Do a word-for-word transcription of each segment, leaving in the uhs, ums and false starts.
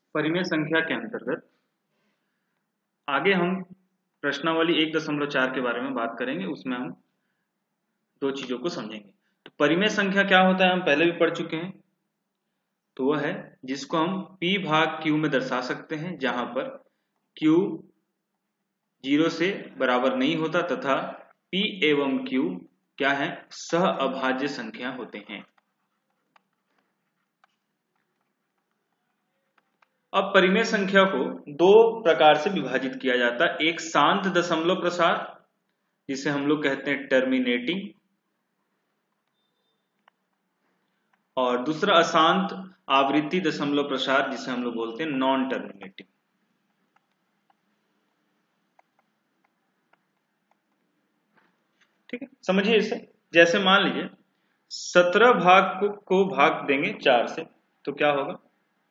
परिमेय संख्या के अंतर्गत आगे हम प्रश्नावली एक दशमलव चार के बारे में बात करेंगे। उसमें हम दो चीजों को समझेंगे। तो परिमेय संख्या क्या होता है हम पहले भी पढ़ चुके हैं। तो वह है जिसको हम P भाग Q में दर्शा सकते हैं, जहां पर Q जीरो से बराबर नहीं होता तथा P एवं Q क्या है, सह अभाज्य संख्या होते हैं। अब परिमेय संख्या को दो प्रकार से विभाजित किया जाता है। एक शांत दशमलव प्रसार जिसे हम लोग कहते हैं टर्मिनेटिंग, और दूसरा अशांत आवृत्ति दशमलव प्रसार जिसे हम लोग बोलते हैं नॉन टर्मिनेटिंग। ठीक है, समझिए इसे। जैसे मान लीजिए सत्रह भाग को, को भाग देंगे चार से तो क्या होगा,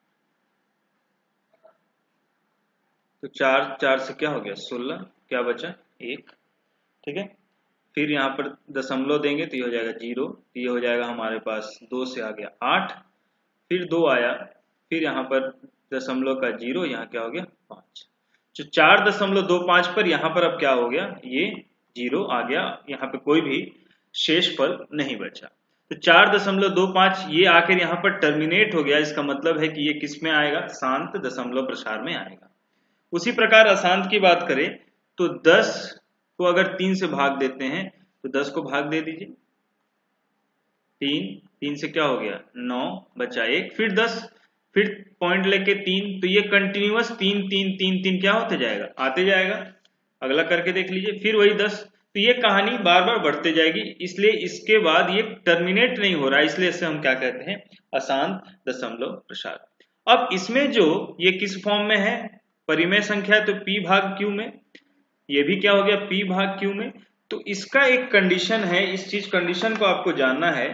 तो चार चार से क्या हो गया सोलह, क्या बचा एक। ठीक है, फिर यहाँ पर दशमलव देंगे तो ये हो जाएगा जीरो, ये हो जाएगा हमारे पास दो से आ गया आठ, फिर दो आया, फिर यहाँ पर दशमलव का जीरो, यहाँ क्या हो गया पाँच। जो चार दशमलव दो पाँच पर यहाँ पर अब क्या हो गया, ये जीरो आ गया, यहाँ पे कोई भी शेष फल नहीं बचा। तो चार दशमलव दो पाँच ये आकर यहाँ पर टर्मिनेट हो गया। इसका मतलब है कि ये किस में आएगा, शांत दशमलव प्रसार में आएगा। उसी प्रकार अशांत की बात करें तो दस को अगर तीन से भाग देते हैं तो दस को भाग दे दीजिए, तीन, तीन से क्या हो गया नौ, बचा एक, फिर दस, फिर पॉइंट लेके तीन, तो ये कंटिन्यूअस तीन तीन तीन तीन क्या होते जाएगा, आते जाएगा। अगला करके देख लीजिए, फिर वही दस, तो ये कहानी बार बार बढ़ते जाएगी। इसलिए इसके बाद ये टर्मिनेट नहीं हो रहा है, इसलिए इसे हम क्या कहते हैं, अशांत दशमलव प्रसार। अब इसमें जो ये किस फॉर्म में है, परिमेय संख्या, तो P भाग Q में, ये भी क्या हो गया P भाग Q में। तो इसका एक कंडीशन है, इस चीज कंडीशन को आपको जानना है।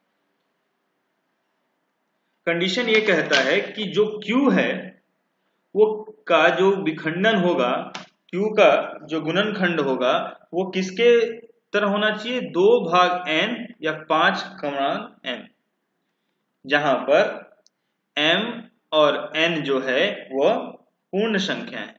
कंडीशन ये कहता है कि जो Q है वो का जो विखंडन होगा, Q का जो गुणनखंड होगा वो किसके तरह होना चाहिए, दो भाग n या पांच क्रमांक m, जहां पर m और n जो है वह पूर्ण संख्या है।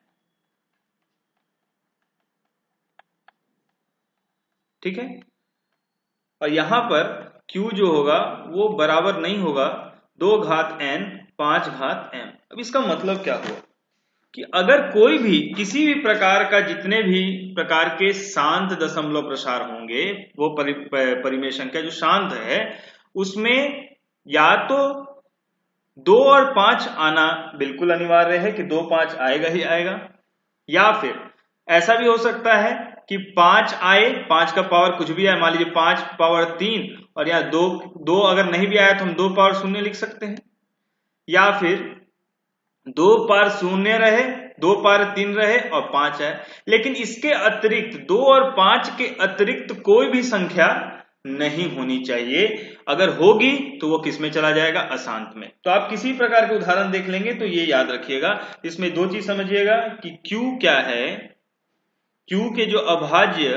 ठीक है, और यहां पर Q जो होगा वो बराबर नहीं होगा दो घात n पांच घात m। अब इसका मतलब क्या हुआ कि अगर कोई भी किसी भी प्रकार का, जितने भी प्रकार के शांत दशमलव प्रसार होंगे, वो परि, परिमेय संख्या जो शांत है उसमें या तो दो और पांच आना बिल्कुल अनिवार्य है कि दो पांच आएगा ही आएगा, या फिर ऐसा भी हो सकता है कि पांच आए, पांच का पावर कुछ भी आए, मान लीजिए पांच पावर तीन, और यहाँ दो दो अगर नहीं भी आया तो हम दो पावर शून्य लिख सकते हैं, या फिर दो पार शून्य रहे, दो पार तीन रहे और पांच है। लेकिन इसके अतिरिक्त दो और पांच के अतिरिक्त कोई भी संख्या नहीं होनी चाहिए। अगर होगी तो वो किस में चला जाएगा, अशांत में। तो आप किसी प्रकार के उदाहरण देख लेंगे तो ये याद रखिएगा। इसमें दो चीज समझिएगा कि Q क्या है, Q के जो अभाज्य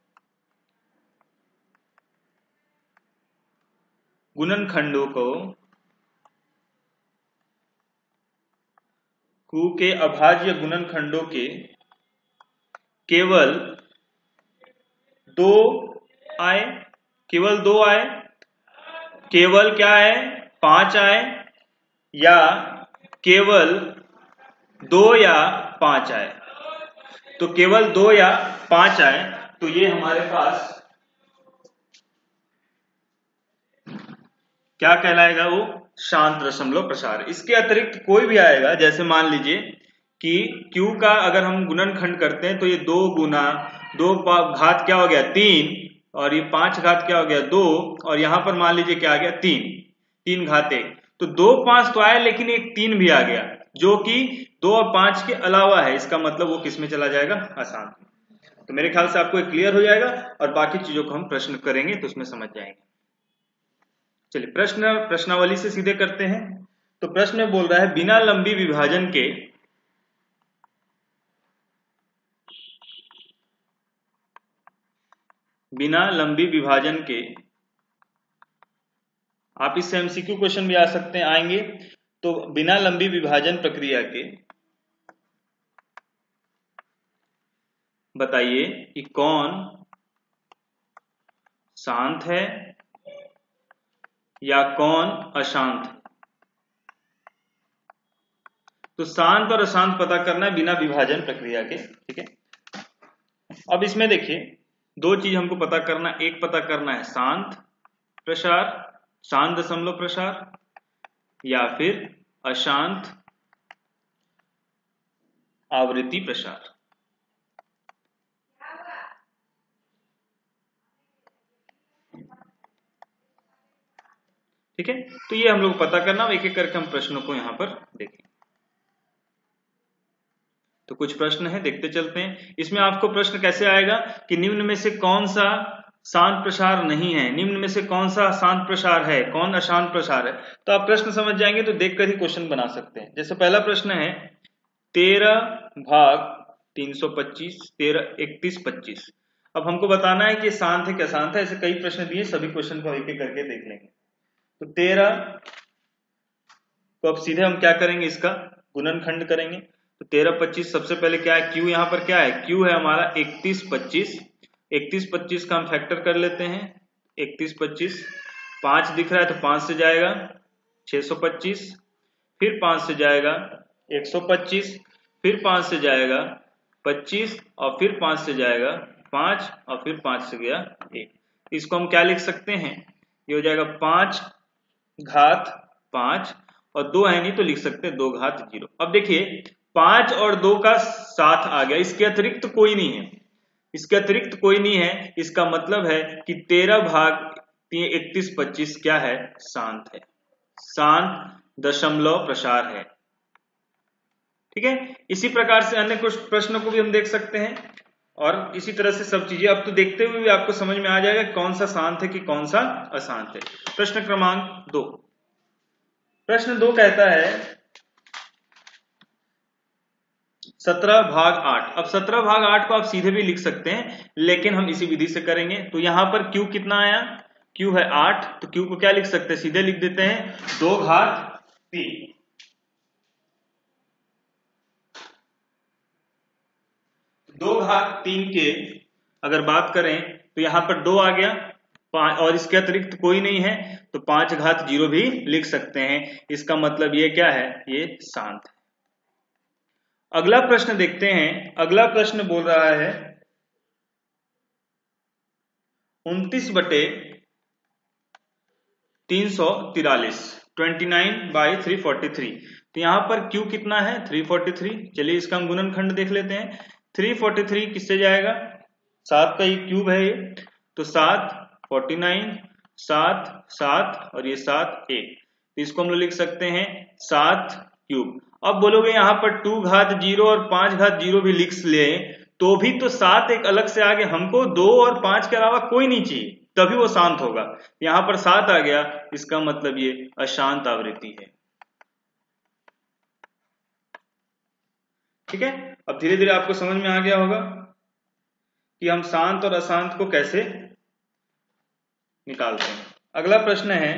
गुणनखंडों को, Q के अभाज्य गुणनखंडों के केवल दो आए, केवल दो आए, केवल क्या आए पांच आए, या केवल दो या पांच आए। तो केवल दो या पांच आए तो ये हमारे पास क्या कहलाएगा, वो शांत दशमलव प्रसार। इसके अतिरिक्त कोई भी आएगा, जैसे मान लीजिए कि Q का अगर हम गुणनखंड करते हैं तो ये दो गुना दो घात क्या हो गया तीन, और ये पांच घात क्या हो गया दो, और यहां पर मान लीजिए क्या आ गया तीन, तीन घात एक। तो दो पांच तो आया लेकिन एक तीन भी आ गया जो कि दो और पांच के अलावा है। इसका मतलब वो किस में चला जाएगा, अशांत में। तो मेरे ख्याल से आपको एक क्लियर हो जाएगा, और बाकी चीजों को हम प्रश्न करेंगे तो उसमें समझ जाएंगे। चलिए प्रश्न प्रश्नावली से सीधे करते हैं। तो प्रश्न में बोल रहा है बिना लंबी विभाजन के बिना लंबी विभाजन के, आप इससे एमसीक्यू क्वेश्चन भी आ सकते हैं, आएंगे। तो बिना लंबी विभाजन प्रक्रिया के बताइए कि कौन शांत है या कौन अशांत है। तो शांत और अशांत पता करना है बिना विभाजन प्रक्रिया के, ठीक है। अब इसमें देखिए दो चीज हमको पता करना, एक पता करना है शांत प्रसार, शांत दशमलव प्रसार, या फिर अशांत आवृत्ति प्रसार। ठीक है, तो ये हम लोग पता करना, एक एक करके हम प्रश्नों को यहां पर देखें। तो कुछ प्रश्न है, देखते चलते हैं। इसमें आपको प्रश्न कैसे आएगा कि निम्न में से कौन सा शांत प्रसार नहीं है, निम्न में से कौन सा शांत प्रसार है, कौन अशांत प्रसार है। तो आप प्रश्न समझ जाएंगे तो देखकर ही क्वेश्चन बना सकते हैं। जैसे पहला प्रश्न है तेरह भाग तीन सौ पच्चीस, तेरह इकतीस पच्चीस। अब हमको बताना है कि शांत है क्या अशांत है। ऐसे कई प्रश्न दिए, सभी क्वेश्चन को एक एक करके देख लेंगे। तो तेरह तो अब सीधे हम क्या करेंगे, इसका गुणनखंड करेंगे। तो तेरह पच्चीस, सबसे पहले क्या है, क्यू यहाँ पर क्या है, क्यू है हमारा इकतीस पच्चीस। इकतीस पच्चीस का हम फैक्टर कर लेते हैं। इकतीस पच्चीस, पांच दिख रहा है तो पांच से जाएगा छह सौ पच्चीस, फिर पांच से जाएगा एक सौ पच्चीस, फिर पांच से जाएगा पच्चीस, और फिर पांच से जाएगा पांच, और फिर पांच से गया एक। इसको हम क्या लिख सकते हैं, ये हो जाएगा पांच घात पांच, और दो है नहीं तो लिख सकते हैं दो घात जीरो। अब देखिए पांच और दो का साथ आ गया, इसके अतिरिक्त तो कोई नहीं है, इसके अतिरिक्त कोई नहीं है। इसका मतलब है कि तेरह भाग इकतीस पच्चीस क्या है, शांत है, शांत दशमलव प्रसार है। ठीक है, इसी प्रकार से अन्य कुछ प्रश्नों को भी हम देख सकते हैं, और इसी तरह से सब चीजें अब तो देखते हुए भी आपको समझ में आ जाएगा कौन सा शांत है कि कौन सा अशांत है। प्रश्न क्रमांक दो, प्रश्न दो कहता है सत्रह भाग आठ। अब सत्रह भाग आठ को आप सीधे भी लिख सकते हैं, लेकिन हम इसी विधि से करेंगे। तो यहां पर क्यू कितना आया, क्यू है आठ, तो क्यू को क्या लिख सकते हैं, सीधे लिख देते हैं दो घात तीन। दो घात तीन के अगर बात करें तो यहां पर दो आ गया, पांच और इसके अतिरिक्त कोई नहीं है, तो पांच घात जीरो भी लिख सकते हैं। इसका मतलब ये क्या है, ये शांत है। अगला प्रश्न देखते हैं। अगला प्रश्न बोल रहा है उनतीस बटे तीन सौ तिरालीस, twenty nine by three forty three. तो यहां पर क्यू कितना है, थ्री फोर्टी थ्री। चलिए इसका हम गुणनखंड देख लेते हैं। थ्री फोर्टी थ्री किससे जाएगा, सात का ही क्यूब है ये, तो सात फोर्टी नाइन, सात सात और ये सात एक, तो इसको हम लोग लिख सकते हैं सात क्यूब। अब बोलोगे यहां पर टू घात जीरो और पांच घात जीरो भी लिख ले तो भी तो सात एक अलग से आगे, हमको दो और पांच के अलावा कोई नहीं चाहिए, तभी वो शांत होगा। यहां पर सात आ गया, इसका मतलब ये अशांत आवृत्ति है। ठीक है, अब धीरे धीरे आपको समझ में आ गया होगा कि हम शांत और अशांत को कैसे निकालते हैं। अगला प्रश्न है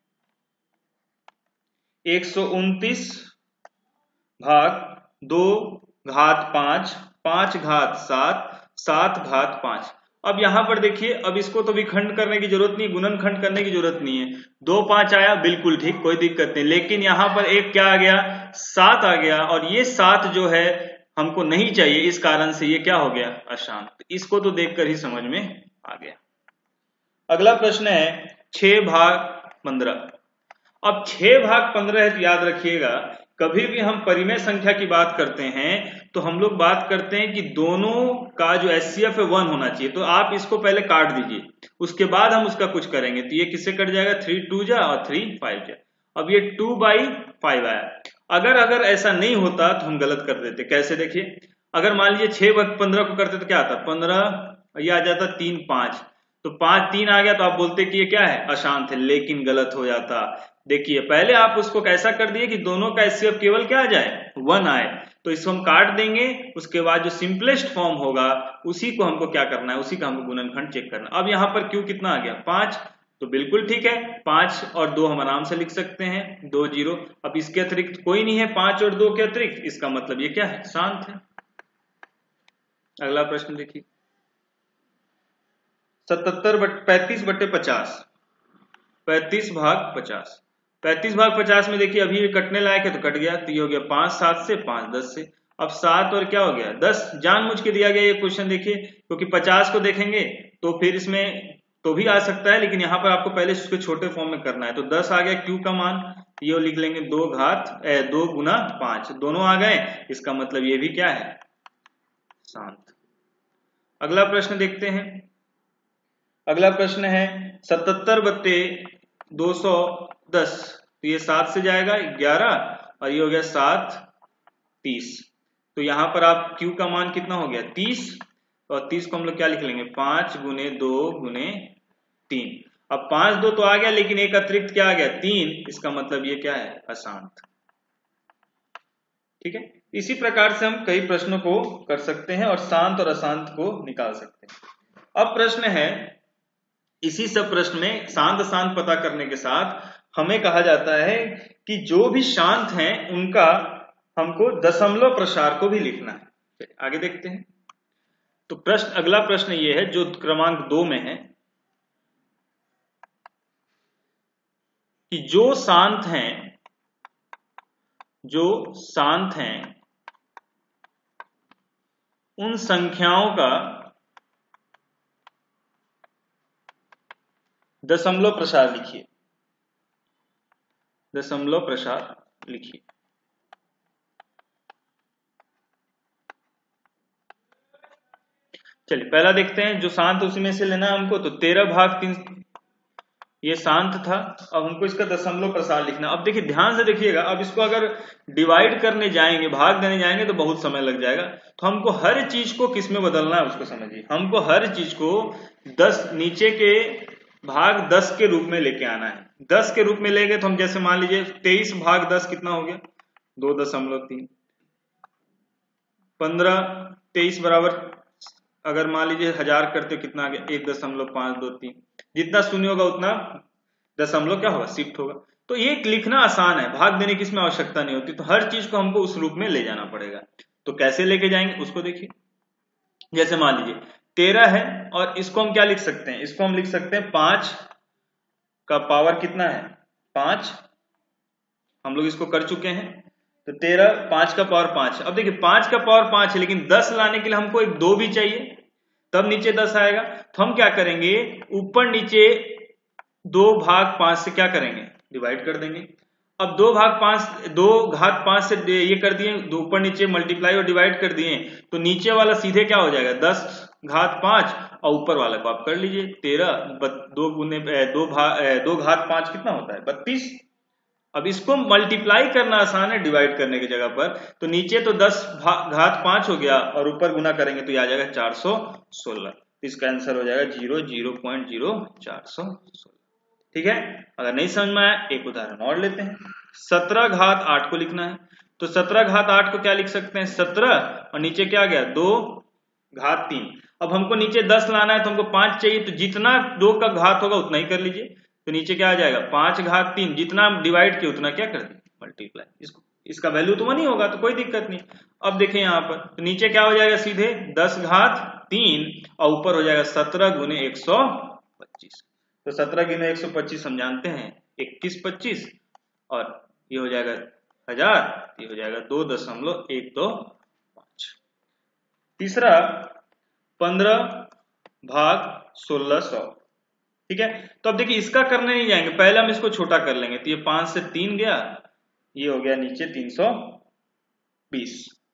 एक सौ उनतीस भाग दो घात पांच, पांच घात सात, सात घात पांच। अब यहां पर देखिए, अब इसको तो विखंड करने की जरूरत नहीं, गुणनखंड करने की जरूरत नहीं है। दो पांच आया, बिल्कुल ठीक, कोई दिक्कत नहीं, लेकिन यहां पर एक क्या आ गया, सात आ गया, और ये सात जो है हमको नहीं चाहिए, इस कारण से ये क्या हो गया, अशांत। इसको तो देखकर ही समझ में आ गया। अगला प्रश्न है छह भाग पंद्रह। अब छह भाग पंद्रह है तो याद रखिएगा, कभी भी हम परिमेय संख्या की बात करते हैं तो हम लोग बात करते हैं कि दोनों का जो एच सी एफ है वन होना चाहिए। तो आप इसको पहले काट दीजिए, उसके बाद हम उसका कुछ करेंगे। तो ये किससे कट जाएगा, थ्री टू जा और थ्री फाइव जा। अब ये टू बाई फाइव आया। अगर अगर ऐसा नहीं होता तो हम गलत कर देते। कैसे, देखिए, अगर मान लीजिए छह भाग पंद्रह को करते तो क्या आता, पंद्रह, ये आ जाता तीन पांच, तो पांच तीन आ गया, तो आप बोलते कि ये क्या है, अशांत है, लेकिन गलत हो जाता। देखिए पहले आप उसको कैसा कर दिए कि दोनों का एच सी एफ केवल क्या आ जाए, वन आए, तो इसको हम काट देंगे। उसके बाद जो सिंपलेस्ट फॉर्म होगा उसी को हमको क्या करना है, उसी का हमको गुणनखंड चेक करना। अब यहाँ पर क्यू कितना आ गया, पांच, तो बिल्कुल ठीक है, पांच और दो हम आराम से लिख सकते हैं, दो जीरो। अब इसके अतिरिक्त कोई नहीं है, पांच और दो के अतिरिक्त, इसका मतलब ये क्या है, शांत है। अगला प्रश्न देखिए, सतहत्तर बट पैंतीस बटे पचास, पैंतीस भाग पचास, पैंतीस भाग पचास में देखिए अभी ये कटने लायक है तो कट गया, तो ये हो गया पांच सात से, पांच दस से। अब सात और क्या हो गया, दस, जानबूझ के दिया गया ये क्वेश्चन देखिए, क्योंकि पचास को देखेंगे तो फिर इसमें तो भी आ सकता है, लेकिन यहाँ पर आपको पहले उसके छोटे फॉर्म में करना है। तो दस आ गया क्यू का मान, ये लिख लेंगे दो घात ए, दो गुना पांच, दोनों आ गए, इसका मतलब ये भी क्या है, शांत। अगला प्रश्न देखते हैं, अगला प्रश्न है सतहत्तर बत्ते दो सौ दस, तो ये सात से जाएगा ग्यारह, और ये हो गया सात तीस। तो यहां पर आप Q का मान कितना हो गया, तीस, और तीस को हम लोग क्या लिख लेंगे, पांच गुने दो गुने तीन। अब पांच दो तो आ गया, लेकिन एक अतिरिक्त क्या आ गया, तीन, इसका मतलब ये क्या है, अशांत। ठीक है, इसी प्रकार से हम कई प्रश्नों को कर सकते हैं और शांत और अशांत को निकाल सकते हैं। अब प्रश्न है, इसी सब प्रश्न में शांत अशांत पता करने के साथ हमें कहा जाता है कि जो भी शांत हैं उनका हमको दशमलव प्रसार को भी लिखना है। आगे देखते हैं, तो प्रश्न, अगला प्रश्न ये है जो क्रमांक दो में है, कि जो शांत हैं, जो शांत हैं उन संख्याओं का दशमलव प्रसार लिखिए, दशमलव प्रसार लिखिए। चलिए पहला देखते हैं, जो शांत उसी में से लेना है हमको, तो तेरह भाग तीन, ये शांत था। अब हमको इसका दशमलव प्रसार लिखना। अब देखिए ध्यान से देखिएगा, अब इसको अगर डिवाइड करने जाएंगे, भाग देने जाएंगे तो बहुत समय लग जाएगा। तो हमको हर चीज को किस में बदलना है उसको समझिए, हमको हर चीज को दस, नीचे के भाग दस के रूप में लेके आना है। दस के रूप में ले गए तो हम जैसे मान लीजिए तेईस भाग दस कितना हो गया, दो दशमलव तीन, पंद्रह तेईस बराबर, अगर मान लीजिए हजार करते कितना आ गया, एक दशमलव पांच दो तीन, जितना शून्य होगा उतना दशमलव क्या होगा, शिफ्ट होगा। तो ये लिखना आसान है, भाग देने की इसमें आवश्यकता नहीं होती। तो हर चीज को हमको उस रूप में ले जाना पड़ेगा। तो कैसे लेके जाएंगे उसको देखिए, जैसे मान लीजिए तेरह है और इसको हम क्या लिख सकते हैं, इसको हम लिख सकते हैं पांच का पावर कितना है, पांच, हम लोग इसको कर चुके हैं। तो तेरह, पांच का पावर पांच। अब देखिए पांच का पावर पांच है, लेकिन दस लाने के लिए हमको एक दो भी चाहिए, तब नीचे दस आएगा। तो हम क्या करेंगे, ऊपर नीचे दो भाग पांच से क्या करेंगे, डिवाइड कर देंगे। अब दो भाग पांच, दो घात पांच से ये कर दिए, दो ऊपर नीचे मल्टीप्लाई और डिवाइड कर दिए, तो नीचे वाला सीधे क्या हो जाएगा, दस घात पांच, और ऊपर वाला को आप कर लीजिए तेरह, दो गुने दो भाग दो घात पांच कितना होता है, बत्तीस। अब इसको मल्टीप्लाई करना आसान है डिवाइड करने की जगह पर। तो नीचे तो दस घात पांच हो गया और ऊपर गुना करेंगे तो ये आ जाएगा चार सौ सोलह। तो इसका आंसर हो जाएगा जीरो जीरो पॉइंट जीरो चार सौ सोलह। ठीक है, अगर नहीं समझ में आया एक उदाहरण और लेते हैं। सत्रह घात आठ को लिखना है, तो सत्रह घात आठ को क्या लिख सकते हैं, सत्रह, और नीचे क्या आ गया, दो घात तीन। अब हमको नीचे दस लाना है तो हमको पांच चाहिए, तो जितना दो का घात होगा उतना ही कर लीजिए। तो नीचे क्या आ जाएगा, पांच घात तीन, जितना डिवाइड किया उतना क्या कर दिए, मल्टीप्लाई। इसको इसका वैल्यू तो वही होगा, तो कोई दिक्कत नहीं। अब देखें यहाँ पर, तो नीचे क्या हो जाएगा, सीधे दस घात तीन, और ऊपर हो जाएगा सत्रह गुने एक सौ पच्चीस। तो सत्रह गुने एक सौ पच्चीस हम जानते हैं इक्कीस पच्चीस, और ये हो जाएगा हजार, ये हो जाएगा दो दशमलव एक दो पांच। तीसरा, पंद्रह भाग सोलह सौ। ठीक है, तो अब देखिए इसका करने नहीं जाएंगे, पहले हम इसको छोटा कर लेंगे। तो ये पांच से तीन गया, ये हो गया नीचे तीन सौ बीस।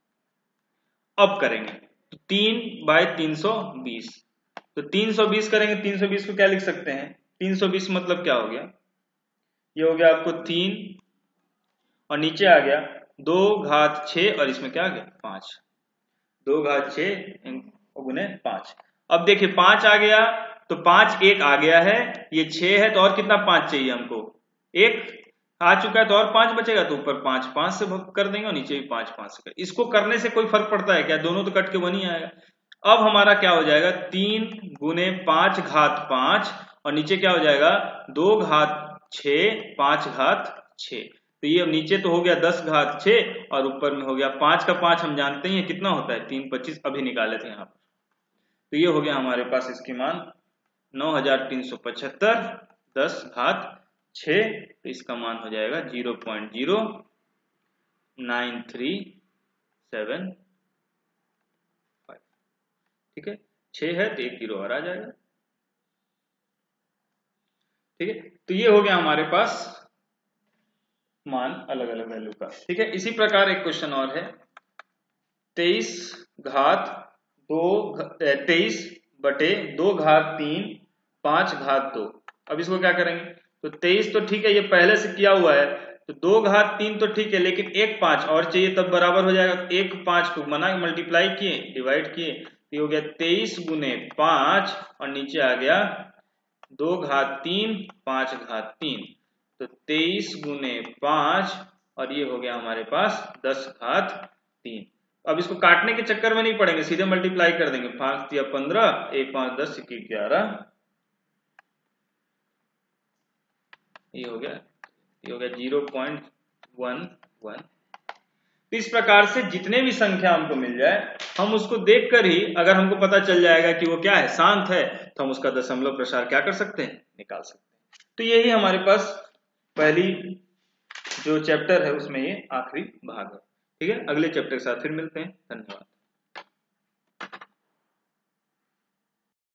अब करेंगे तो तीन बाय तीन सौ बीस, तो तीन सौ बीस करेंगे। तीन सौ बीस को क्या लिख सकते हैं, तीन सौ बीस मतलब क्या हो गया, ये हो गया आपको तीन, और नीचे आ गया दो घात छह, और इसमें क्या आ गया पांच, दो घात छह गुने पांच। अब देखिए पांच आ गया, तो पांच एक आ गया है, ये छह है, तो और कितना पांच चाहिए हमको, एक आ चुका है, तो और पांच बचेगा, तो ऊपर पांच पांच से कर देंगे और नीचे भी पांच पांच से कर। इसको करने से कोई फर्क पड़ता है क्या, दोनों तो कट के वन ही आएगा। अब हमारा क्या हो जाएगा, तीन गुने पांच घात पांच, और नीचे क्या हो जाएगा, दो घात छः पाँच घात छः। तो ये अब नीचे तो हो गया दस घात छः और ऊपर में हो गया पाँच का पाँच, हम जानते ही हैं कितना होता है, तीन पच्चीस, अभी निकाले थे यहाँ पर। तो ये हो गया हमारे पास इसकी मान नौ हजार तीन सौ पचहत्तर दस घात छः। तो इसका मान हो जाएगा zero point zero nine three seven five. ठीक है, छः है तो एक जीरो और आ जाएगा। ठीक है, तो ये हो गया हमारे पास मान अलग अलग वैल्यू का। ठीक है, इसी प्रकार एक क्वेश्चन और है, तेईस घात दो तेईस बटे दो घात तीन पांच घात दो। अब इसको क्या करेंगे, तो तेईस तो ठीक है ये पहले से किया हुआ है, तो दो घात तीन तो ठीक है, लेकिन एक पांच और चाहिए तब बराबर हो जाएगा। एक पांच को मना मल्टीप्लाई किए डिवाइड किए, तो हो गया तेईस गुने पांच और नीचे आ गया दो घात तीन पांच घात तीन, तो तेईस गुने पांच और ये हो गया हमारे पास दस घात तीन। अब इसको काटने के चक्कर में नहीं पड़ेंगे, सीधे मल्टीप्लाई कर देंगे, पांच दिया पंद्रह, एक पांच दस, एक ग्यारह, ये हो गया ये हो गया जीरो पॉइंट वन वन। इस प्रकार से जितने भी संख्या हमको मिल जाए, हम उसको देखकर ही अगर हमको पता चल जाएगा कि वो क्या है, शांत है, तो हम उसका दशमलव प्रसार क्या कर सकते हैं, निकाल सकते हैं। तो यही हमारे पास पहली जो चैप्टर है उसमें ये आखिरी भाग है। ठीक है, अगले चैप्टर के साथ फिर मिलते हैं, धन्यवाद।